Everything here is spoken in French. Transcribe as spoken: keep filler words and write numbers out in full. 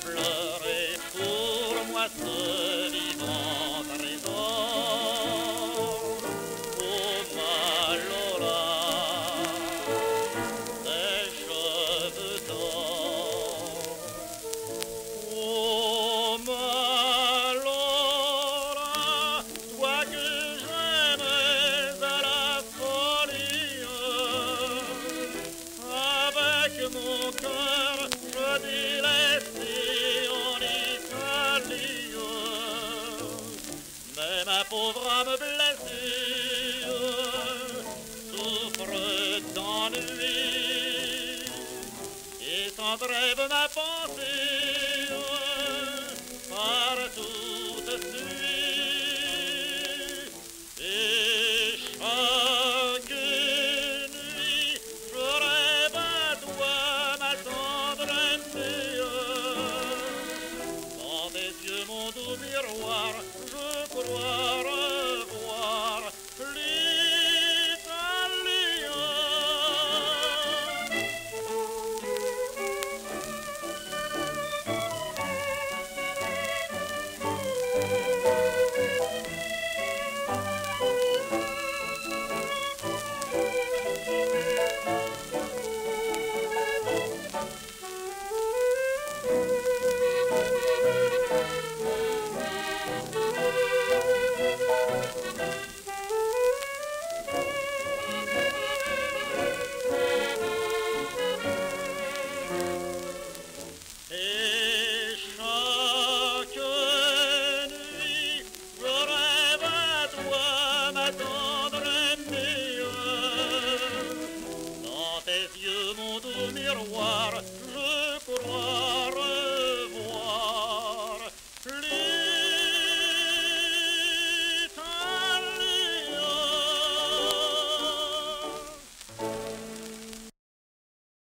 pleurer pour moi ce vivant trésor. Oh Malola, tes cheveux d'or. Oh Malola, toi que j'aimais à la folie, avec mon cœur je dis laisser en Italie. Mais ma pauvre âme blessée souffre d'ennui et sans trêve ma pensée partout te suit. Et chaque nuit je rêve à toi, ma tendre aimée. Dans tes yeux mon doux miroir, je crois revoir l'Italie.